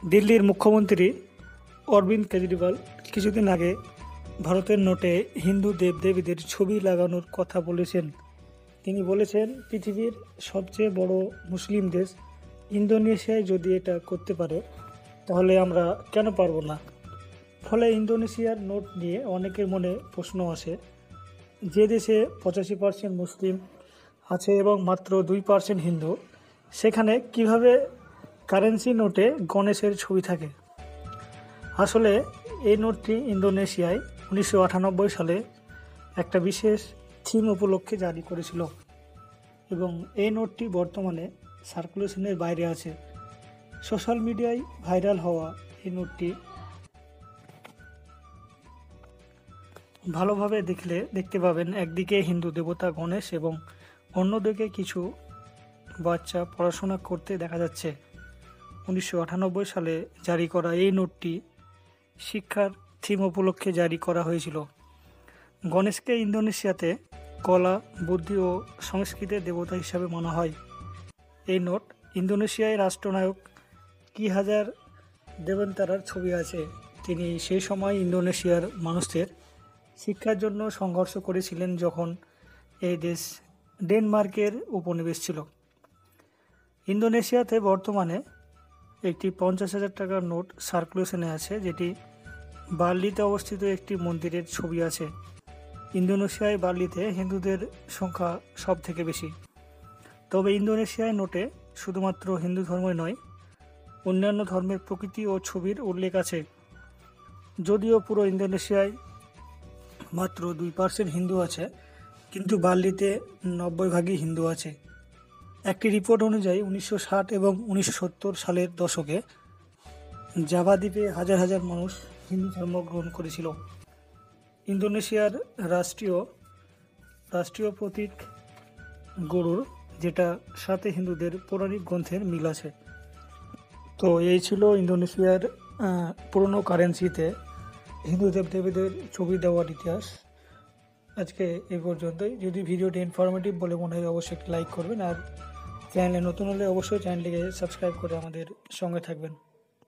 দিল্লির মুখ্যমন্ত্রী অরবিন্দ কেজরিওয়াল কিছুদিন আগে ভারতের নোটে হিন্দু দেবদেবীদের ছবি লাগানোর কথা বলেছেন। তিনি বলেছেন, পৃথিবীর সবচেয়ে বড় মুসলিম দেশ ইন্দোনেশিয়ায় যদি এটা করতে পারে তাহলে আমরা কেন পারবো না। ফলে ইন্দোনেশিয়ার নোট নিয়ে অনেকের মনে প্রশ্ন আসে, যে দেশে 85% মুসলিম আছে এবং মাত্র 2% হিন্দু, সেখানে কিভাবে কারেন্সি নোটে গণেশের ছবি থাকে। আসলে এই নোটটি ইন্দোনেশিয়ায় 1998 সালে একটা বিশেষ থিম উপলক্ষে জারি করেছিল এবং এই নোটটি বর্তমানে সার্কুলেশনের বাইরে আছে। সোশ্যাল মিডিয়ায় ভাইরাল হওয়া এই নোটটি ভালোভাবে দেখতে পাবেন, একদিকে হিন্দু দেবতা গণেশ এবং অন্যদিকে কিছু বাচ্চা পড়াশোনা করতে দেখা যাচ্ছে। 1998 সালে জারি করা এই নোটটি শিক্ষার থিম উপলক্ষে জারি করা হয়েছিল। গণেশকে ইন্দোনেশিয়াতে কলা, বুদ্ধি ও সংস্কৃতির দেবতা হিসাবে মানা হয়। এই নোট ইন্দোনেশিয়ায় রাষ্ট্রনায়ক কি হাজার দেবন্তারার ছবি আছে। তিনি সেই সময় ইন্দোনেশিয়ার মানুষদের শিক্ষার জন্য সংঘর্ষ করেছিলেন যখন এই দেশ ডেনমার্কের উপনিবেশ ছিল। ইন্দোনেশিয়াতে বর্তমানে একটি 50,000 টাকার নোট সার্কুলেশনে আছে, যেটি বার্লিতে অবস্থিত একটি মন্দিরের ছবি আছে। ইন্দোনেশিয়ায় বার্লিতে হিন্দুদের সংখ্যা সব থেকে বেশি। তবে ইন্দোনেশিয়ায় নোটে শুধুমাত্র হিন্দু ধর্মই নয়, অন্যান্য ধর্মের প্রকৃতি ও ছবির উল্লেখ আছে। যদিও পুরো ইন্দোনেশিয়ায় মাত্র 2% হিন্দু আছে, কিন্তু বার্লিতে 90% হিন্দু আছে। একটি রিপোর্ট অনুযায়ী 1960 এবং 1970 সালের দশকে জাভা দ্বীপে হাজার হাজার মানুষ হিন্দু ধর্ম গ্রহণ করেছিল। ইন্দোনেশিয়ার রাষ্ট্রীয় প্রতীক গরুর, যেটা সাথে হিন্দুদের পৌরাণিক গ্রন্থের মিল আছে। তো এই ছিল ইন্দোনেশিয়ার পুরনো কারেন্সিতে হিন্দু দেবদেবীদের ছবি দেওয়ার ইতিহাস। আজকে এই পর্যন্তই। যদি ভিডিওটি ইনফরমেটিভ বলে মনে হয় অবশ্যই একটি লাইক করবেন, আর চ্যানেলে নতুন হলে অবশ্যই চ্যানেলটিকে সাবস্ক্রাইব করে আমাদের সঙ্গে থাকবেন।